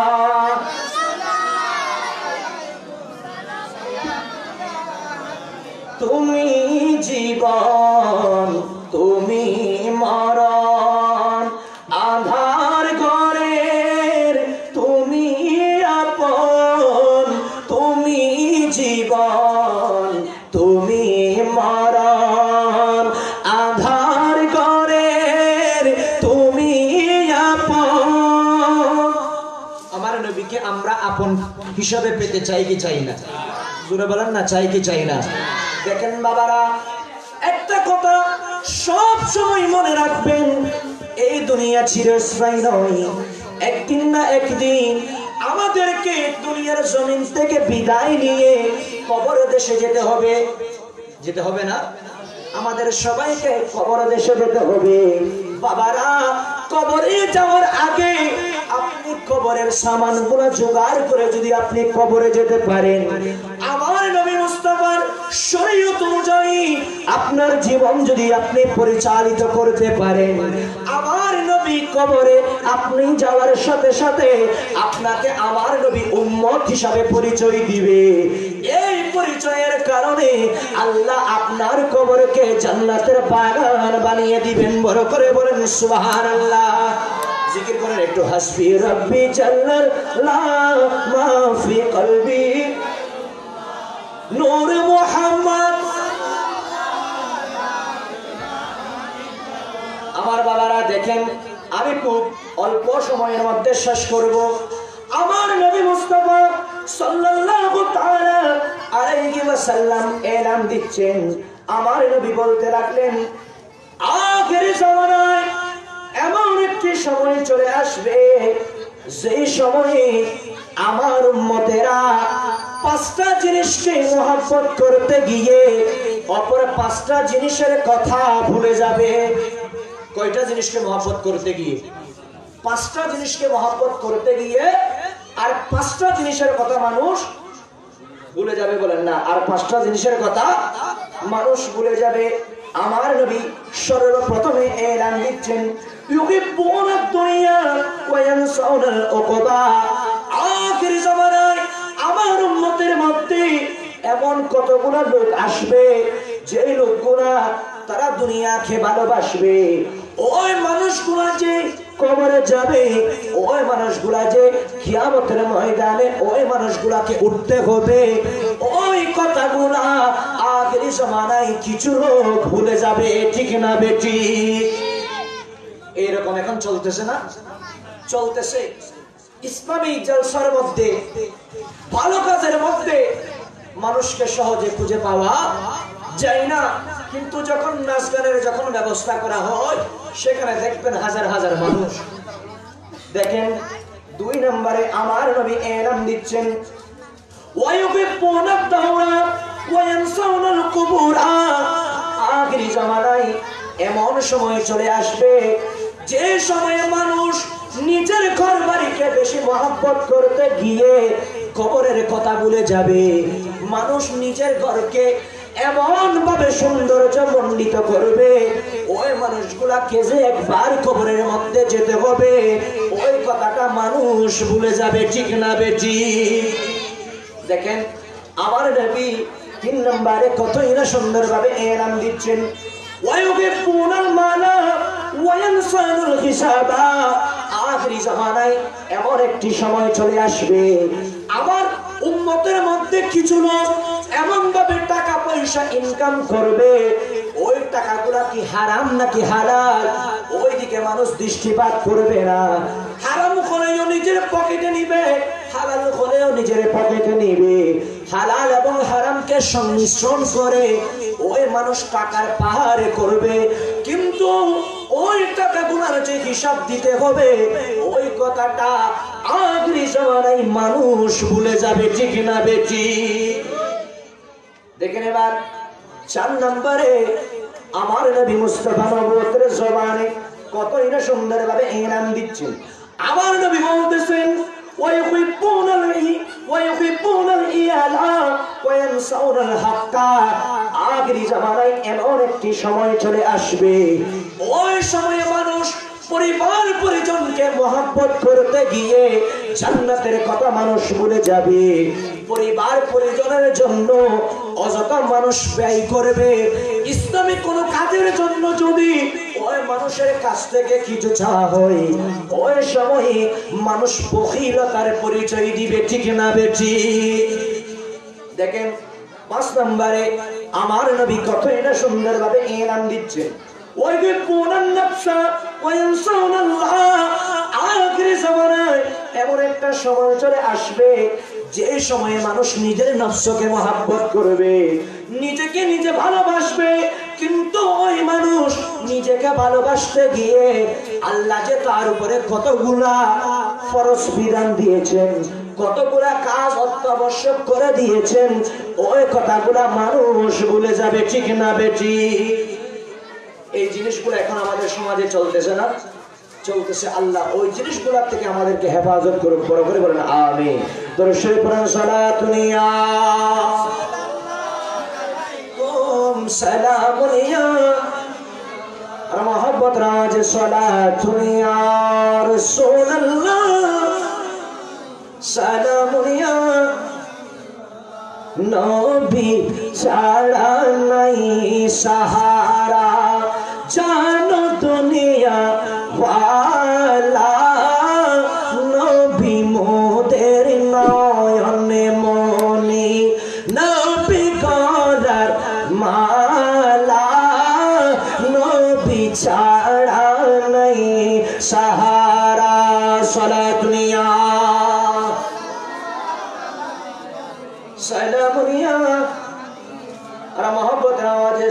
তুমি জীবন, তুমি মরণ, আধার ঘরের তুমি আপন। তুমি জীবন, তুমি মরণ, আধার ঘরের তুমি আপন। আমার নবীকে আমরা আপন হিসাবে পেতে চাই কি চাই না? জোরে বলেন না, চাই কি চাই না? দেখেন বাবারা, একটা কথা সব সময় মনে রাখবেন, এই দুনিয়া চিরস্থায়ী নয়। একদিন না একদিন আমাদেরকে দুনিয়ার জমিন থেকে বিদায় নিয়ে কবর দেশে যেতে হবে। যেতে হবে না? আমাদের সবাইকে কবর দেশে যেতে হবে। বাবারা, কবরে যাওয়ার আগে আপনি কবরের সামানগুলো জোগাড় করে যদি আপনি কবরে যেতে পারেন, আমার নবী মুস্তাফার শরীয়ত অনুযায়ী আপনার জীবন যদি আপনি পরিচালিত করতে পারেন, আমার নবী কবরে আপনি যাওয়ার সাথে সাথে আপনাকে আমার নবী উম্মত হিসাবে পরিচয় দিবে। এই পরিচয়ের কারণে আল্লাহ আপনার কবরকে জান্নাতের বাগান বানিয়ে দিবেন। বড় করে বলেন সুবহানাল্লাহ। জিকির করেন একটু। হাসবি রাব্বি জাল্লাল্লাহ মা ফি কলবি নূর মুহাম্মদ। আমার বাবারা দেখেন, আমি খুব অল্প সময়ের মধ্যে শেষ করব। আমার নবী মুস্তাফা সাল্লাল্লাহু তাআলা আলাইহি ওয়াসাল্লাম এলান দিচ্ছেন, আমার নবী বলতে লাগলেন, আখির জামানায় এমন একটি সময় চলে আসবে যেই সময়ে আমার উম্মতেরা পাঁচটা জিনিসকে মহব্বত করতে গিয়ে অপর পাঁচটা জিনিসের কথা ভুলে যাবে। কয়টা জিনিসকে মহব্বত করতে গিয়ে? পাঁচটা জিনিসকে মহব্বত করতে গিয়ে আর পাঁচটা জিনিসের কথা মানুষ ভুলে যাবে। বলেন না, আর পাঁচটা জিনিসের কথা মানুষ ভুলে যাবে। আমার নবী সর্বপ্রথমে এলান দিচ্ছেন, ইউহিব্বুনা দুনিয়া ওয়া ইয়ানসাউনাল উকবা। আখির জামানায় আমার উম্মতের মধ্যে এমন কতগুলো লোক আসবে যে লোকগুলা তারা দুনিয়াকে ভালোবাসবে। ওই মানুষগুলা যে কবরে যাবে, ওই মানুষগুলা যে কিয়ামতের ময়দানে ওই মানুষগুলাকে উঠতে হবে, ওই কথাগুলা আগের জামানায় কিছু লোক ভুলে যাবে। ঠিক না বেটি? এরকম এখন চলতেছে না? চলতেছে। ইসলামী জলসার মধ্যে, ভালো কাজের মধ্যে মানুষকে সহজে খুঁজে পাওয়া যায় না, কিন্তু যখন নাচ গানের যখন ব্যবস্থা করা হয় সেখানে দেখবেন হাজার হাজার মানুষ। দেখেন, 2 নম্বরে আমার নবী এলান দিচ্ছেন, ওয়ায়ুবিবুনা দাওরা ওয়া ইয়ানসাউনাল কুবুরা। আখিরি জামানায় এমন সময় চলে আসবে যে সময়ে মানুষ নিজের ঘর বাড়িকে বেশি মহব্বত করতে গিয়ে কবরের কথা ভুলে যাবে। মানুষ নিজের ঘরকে এমন ভাবে সৌন্দর্য মণ্ডিত করবে, ওই মানুষগুলাকে যে একবার কবরের মধ্যে যেতে হবে ওই কথাটা মানুষ ভুলে যাবে। ঠিক না বেটি? দেখেন, আমার নবী 3 নম্বরে কতই না সুন্দরভাবে এলান দিচ্ছেন, ওয়ায়ুহিব্বুনাল মালা ওয়া ইয়ানসাউনাল হিসাবা। আখিরি জামানায় এমন একটি সময় চলে আসবে আমার উম্মতের মধ্যে কিছু লোক এমন ভাবে টাকা পয়সা ইনকাম করবে, ওই টাকাগুলা কি হারাম নাকি হালাল ওই দিকে মানুষ দৃষ্টিপাত করবে না। হারাম হলেও নিজের পকেটে নিবে, হালাল হলেও নিজের পকেটে নিবে। হালাল এবং হারামকে সংমিশ্রণ করে ওই মানুষ টাকার পাহাড়ে করবে, কিন্তু ওই টাকাগুলোর যে হিসাব দিতে হবে ওই কথাটা আখিরি জামানায় মানুষ ভুলে যাবে। ঠিক না বেটি? দেখেন, এবার 4 নম্বরে আমার নবী মুস্তাফা নবুয়তের জবানে কতই না সুন্দরভাবে এলান দিচ্ছেন। আমার নবী বলতেছেন, আখিরি জামানায় এমন একটি সময় চলে আসবে ওই সময়ে মানুষ পরিবার পরিজনকে মহব্বত করতে গিয়ে জান্নাতের কথা মানুষ ভুলে যাবে। পরিবার পরিজনের জন্য অযথা মানুষ ব্যয় করবে। ইসলামিক কোন কাজের জন্য যদি ওই মানুষের কাছ থেকে কিছু চাওয়া হয় ওই সময় মানুষ বখিলতার পরিচয় দিবে। ঠিক না বেটি? দেখেন, 5 নম্বরে আমার নবী কতই না সুন্দরভাবে এলান দিচ্ছেন, ওয়ায়ুহিব্বুনান নাফসা ওয়া ইয়ানসাউনাল্লাহ। আখির জামানায় এমন একটা সময় চলে আসবে যে সময়ে মানুষ নিজের নফসকে মহব্বত করবে, নিজেকে নিজে ভালোবাসবে, কিন্তু ওই মানুষ নিজেকে ভালোবাসতে গিয়ে আল্লাহ যে তার উপরে কতগুলা ফরজ বিধান দিয়েছেন, কতগুলা কাজ অত্যাবশ্যক করে দিয়েছেন, ওই কথাগুলা মানুষ ভুলে যাবে। ঠিক না বেটি? এই জিনিসগুলো এখন আমাদের সমাজে চলতেছে না? চলতেছে। আল্লাহ ওই জিনিসগুলোর থেকে আমাদেরকে হেফাজত করুন। বড় করে বলেন আমিন। দরুদ শরীফ পড়ুন, সালাতুন ইয়া আলাইকুম সালামুন ইয়া আর মোহাম্মত রাজ সালাতুন ইয়া রাসূলুল্লাহ সালামুন ইয়া। নবী ছাড়া নাই সাহারা জানো দুনিয়া ওয়ালা, নবী মোদের নয়নে মনি, নবী গলার মালা, নবী ছাড়া নাই সাহারা। সালাতুন ইয়া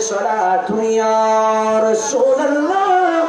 সালাতু ইয়া রাসূলুল্লাহ।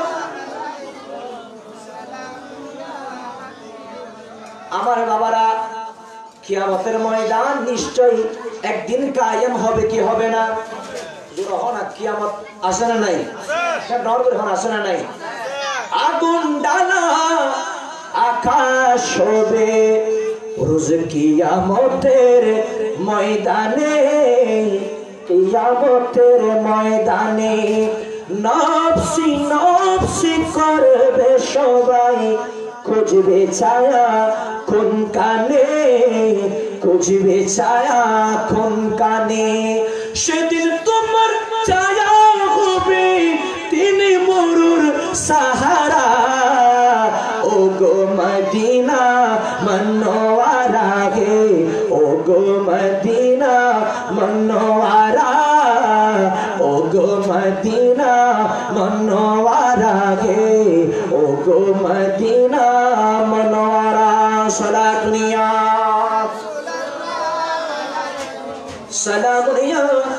আমার বাবারা, কিয়ামতের ময়দান নিশ্চয়ই একদিন কায়েম হবে কি হবে না? কিয়ামত আসে না নাই? আসে না নাই? আগুন ডালা আকাশ হবে রোজ কিয়ামতের ময়দানে, কিয়ামতের ময়দানে নফসি নফসি করবে সবাই, খুঁজবে ছায়া কোন কানে, খুঁজবে ছায়া কোন কানে। সেদিন তোমার ছায়া হবে তিনি মরুর সাহারা, ও গো মদিনা মনোয়ারা গে, ও গো মদিনা মনোয়ারা, ও গো মদিনা মনোয়ারা গে, ও গো মদিনা মনোয়ারা। সালাতুনিয়া সালামুনিয়া।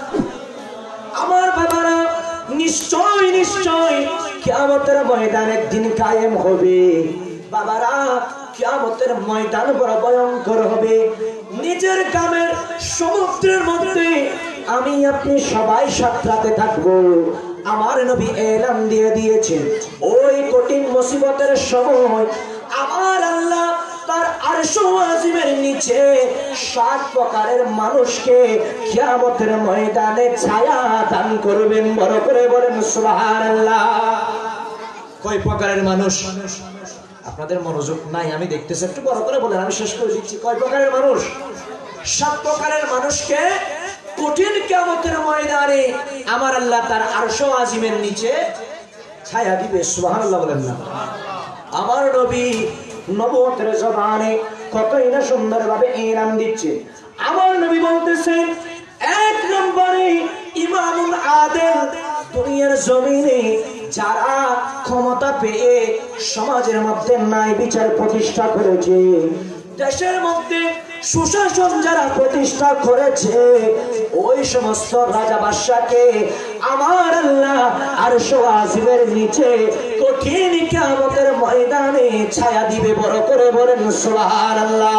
আমার বাবারা, নিশ্চয় নিশ্চয় কিয়ামতের ময়দান একদিন কায়েম হবে। বাবারা, কিয়ামতের ময়দান বড় ভয়ঙ্কর হবে। নিজের গ্রামের সমুদ্রের মধ্যে আমি আপনি সবাই সাঁতরাতে থাকবো। আমার নবী এলান দিয়ে দিয়েছেন, ওই কঠিন মুসিবতের সময় আমার আল্লাহ তার আরশ আজিমের নিচে 7 প্রকারের মানুষকে কিয়ামতের ময়দানে ছায়া দান করবেন। বড় করে বলেন সুবহানাল্লাহ। কয় প্রকারের মানুষ? আপনাদের মনোযোগ নাই, আমি দেখতেছি, একটু বড় করে বলেন, আমি শেষ করে দিচ্ছি। কয় প্রকারের মানুষ? 7 প্রকারের মানুষকে কঠিন কিয়ামতের ময়দানে আমার আল্লাহ তার আরশ আজিমের নিচে ছায়া দিবে। সুবহানাল্লাহ বলেন না? আমার নবী নবুয়তের জবানে কতই না সুন্দরভাবে এলান দিচ্ছে। আমার নবী বলতেছেন, 1 নম্বরে ইমামুল আদিল, দুনিয়ার জমিনে যারা ক্ষমতা পেয়ে সমাজের মধ্যে ন্যায় বিচার প্রতিষ্ঠা করেছে, দেশের মধ্যে সুশাসন যারা প্রতিষ্ঠা করেছে, ওই সমস্ত রাজা বাদশাকে আমার আল্লাহ আরশ আজিমের নিচে কঠিন কিয়ামতের ময়দানে ছায়া দিবে। বড় করে বলেন সুবহানাল্লাহ।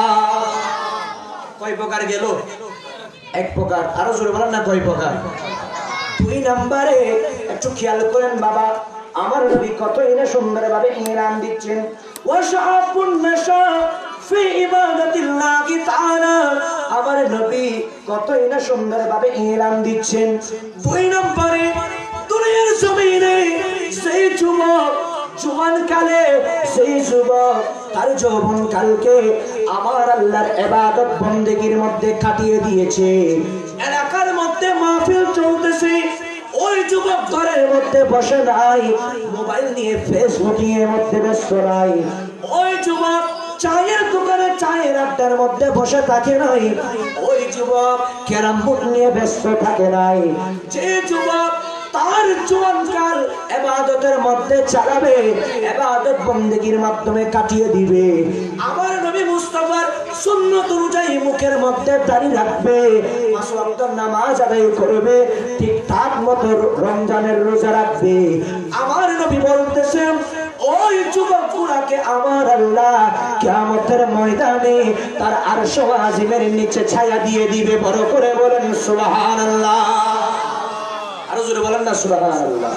কয় প্রকার গেল? 1 প্রকার। আরো জোরে বলেন না, কয় প্রকার? 2 নম্বরে একটু খেয়াল করেন বাবা, আমার নবী কতই না সুন্দরভাবে এলান দিচ্ছেন, ওয়াশআবুন নাশা ফি ইবাদাতিল্লাহি তাআলা। আমার নবী কতই না সুন্দরভাবে এলান দিচ্ছেন। 2 নম্বরে দুনিয়ার জমিনে সেই যুবক জওয়ানকালে, সেই যুবক তার যৌবনকালকে আমার আল্লাহর ইবাদত বন্দেগীর মধ্যে কাটিয়ে দিয়েছে। এলাকার মধ্যে মাহফিল চলতেছে, ওই যুবক ঘরের মধ্যে বসে নাই, মোবাইল নিয়ে ফেসবুকিং এর মধ্যে ব্যস্ত নাই। ওই যুবক চায়ের দোকানে চায়ের আড্ডার মধ্যে বসে থাকে নাই, ওই যুবক ক্যারাম বোর্ড নিয়ে ব্যস্ত থাকে নাই। যে যুবক তার জওয়ানকাল ইবাদতের মধ্যে চালাবে, ইবাদত বন্দেগীর মাধ্যমে কাটিয়ে দিবে, আমার নবী মুস্তাফার সুন্নাত অনুযায়ী মুখের মধ্যে দাড়ি রাখবে, 5 ওয়াক্ত নামাজ আদায় করবে, ঠিকঠাক মতো রমজানের রোজা রাখবে, আমার নবী বলতেছেন ওই যুবকগুলোকে আমার আল্লাহ কিয়ামতের ময়দানে তার আরশ আজিমের নিচে ছায়া দিয়ে দিবে। বড় করে বলেন সুবহানাল্লাহ। আরো জোরে বলেন না সুবহানাল্লাহ।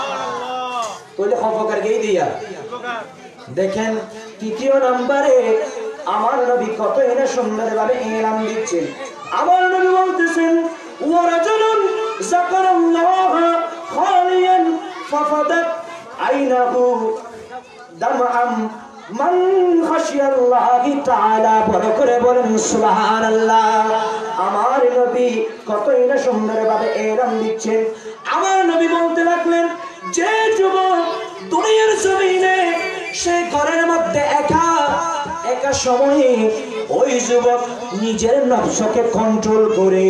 কইলে খবরকার গেই দিয়া দেখেন। 3 নম্বরে আমার নবী কত এনে সুন্দরভাবে এলান দিচ্ছেন। আমার নবী বলতেছেন, ওয়ারাজুলুন যাকারাল্লাহ খালিয়ান ফাফাদাত আইনাহু দামআম মান খাশিয়াল্লাহি তাআলা। বড় করে বলেন সুবহানাল্লাহ। আমার নবী কতই না সুন্দরভাবে এলান দিচ্ছেন। আমার নবী বলতে লাগলেন, যে যুবক দুনিয়ার জমিনে সে ঘরের মধ্যে একা একা সময়ে ওই যুবক নিজের নফসকে কন্ট্রোল করে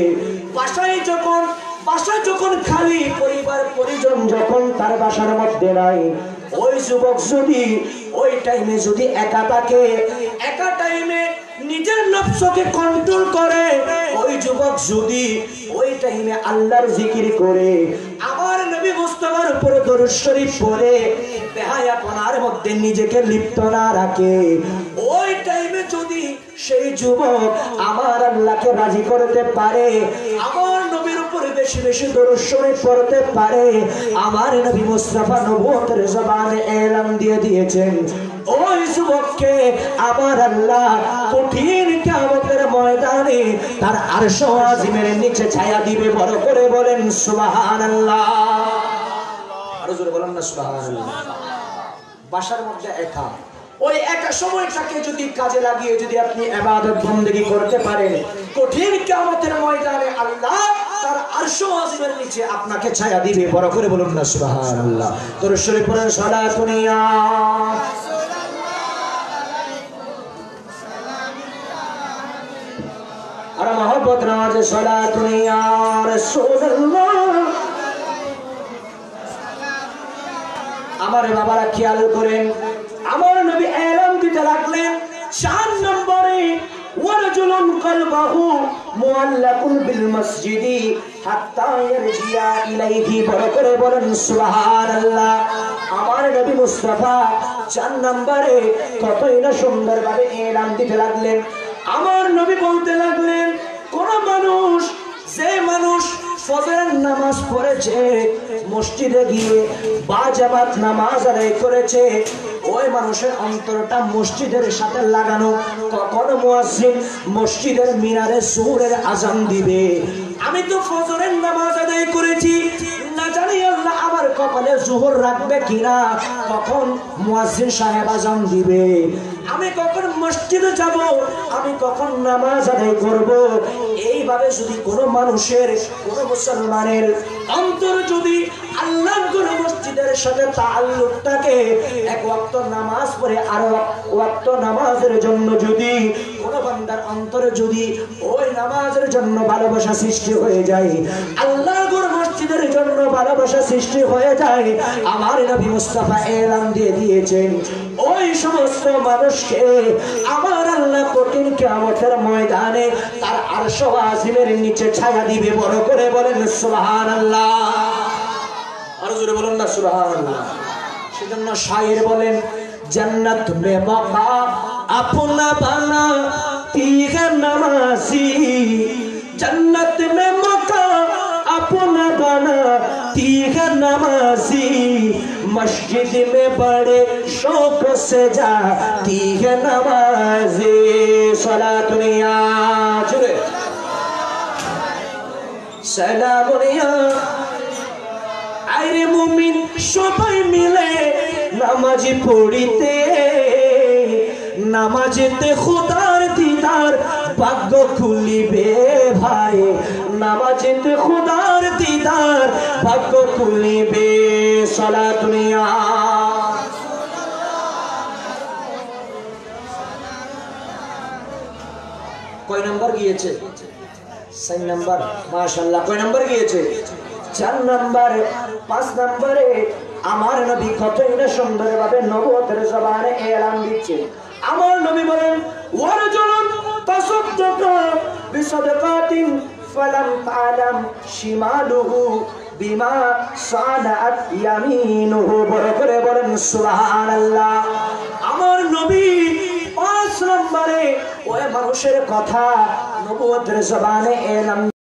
বাসা যখন খালি, পরিবার পরিজন যখন তার বাসার মধ্যে নাই, ওই যুবক যদি ওই টাইমে যদি একা থাকে, একা টাইমে নিজের নফসকে কন্ট্রোল করে, ওই যুবক যদি ওই টাইমে আল্লাহর জিকির করে, আমার নবী মুস্তাফার উপর দরুদ শরীফ পড়ে, বেহায়াপনার মধ্যে নিজেকে লিপ্ত না রাখে, ওই টাইমে যদি সেই যুবক আমার আল্লাহকে রাজি করতে পারে, আমার নবীর উপরে বেশি বেশি দরুদ শরীফ পড়তে পারে, আমার নবী মুস্তাফা নবুয়তের জবানে এলান দিয়ে দিয়েছেন, ওই যুবককে আমার আল্লাহ কঠিন কিয়ামতের ময়দানে তার আরশ আজিমের নিচে ছায়া দিবে। বড় করে বলেন সুবহানাল্লাহ। আরো জোরে বলেন না সুবহানাল্লাহ। বাসার মধ্যে একা, ওই একা সময়টাকে যদি কাজে লাগিয়ে যদি আপনি ইবাদত বندگی করতে পারেন, কঠিন কিয়ামতের ময়দানে আল্লাহ তার আরশ আজিমের নিচে আপনাকে ছায়া দিবে। বড় করে বলুন না সুবহানাল্লাহ। দরুদ শরীফ পড়েন, সালাতুন ইয়া আর মোহাম্মদ নামাজে সালাতুন ইয়া রাসূলুল্লাহ। আমার বাবারা খেয়াল করেন, আমার নবী এলান দিতে লাগলেন 4 নম্বরে, ওয়ারজুলুন কলবাহু মুআল্লাকুন বিল মসজিদি হাত্তা ইয়ারজিয়া ইলাইহি। বড় করে বলেন সুবহানাল্লাহ। আমার নবী মুস্তাফা 4 নম্বরে কতই না সুন্দরভাবে এলান দিতে লাগলেন। আমার নবী বলতে লাগলেন, কোন মানুষ, যে মানুষ ফজরের নামাজ পড়েছে, মসজিদে গিয়ে বাজাবাত নামাজ আদায় করেছে, ওই মানুষের অন্তরটা মসজিদের সাথে লাগানো। কখন মুয়াজ্জিন মসজিদের মিনারে সুরের আজান দিবে, আমি তো ফজরের নামাজ আদায় করেছি, না জানি আল্লাহ আমার কপালে জোহর রাখবে কিনা, কখন মুয়াজ্জিন সাহেব আজান দিবে, আমি কখন মসজিদে যাব, আমি কখন নামাজ আদায় করব। এইভাবে যদি কোনো মানুষের, কোনো মুসলমানের অন্তর যদি আল্লাহর ঘর মসজিদের সাথে তাআল্লুক থাকে, এক ওয়াক্ত নামাজ পড়ে আর ওয়াক্ত নামাজের জন্য যদি কোনো বান্দার অন্তরে যদি ওই নামাজের জন্য ভালোবাসা সৃষ্টি হয়ে যায়, আল্লাহর ঘর মসজিদের জন্য ভালোবাসা সৃষ্টি হয়ে যায়, আমার নবী মুস্তাফা এলান দিয়ে দিয়েছেন, ওই সমস্ত মানুষকে আমার আল্লাহ কঠিন কিয়ামতের ময়দানে তার আরশ আজিমের নিচে ছায়া দিবে। বড় করে বলেন সুবহানাল্লাহ। আর জোরে বলেন না সুবহানাল্লাহ। সেজন্য শায়ের বলেন, জান্নাত মে মকা আপনা বানাতি है नमाज़ी, जन्नत में मका अपना बनाती है नमाज़ी, मस्जिद में बड़े शौक से जाती है नमाज़ी। सलातुन या जुरे सलामुन या। আরে মুমিন সবাই মিলে নামাজ পড়িতে, নামাজেতে খোদার দিদার ভাগ্য খুলিবে ভাই, নামাজেতে খোদার দিদার ভাগ্য খুলিবে। সালাতুন ইয়া। কয় নাম্বার গিয়েছে? 4 নাম্বার। মাশাআল্লাহ। কয় নাম্বার গিয়েছে? 4 নাম্বার। 5 নম্বরে আমার নবী কতই না সুন্দরভাবে নবুয়তের জবানে এলান দিচ্ছে। আমার নবী বলেন, ওয়ারজুলুন তাসাদ্দাকা বিসাদাকাতিন ফালাম তা'লাম শিমালুহু বিমা সানাআত ইয়ামিনুহু। বড় করে বলেন সুবহানাল্লাহ। আমার নবী 5 নম্বরে ওই মানুষের কথা নবুয়তের জবানে এলান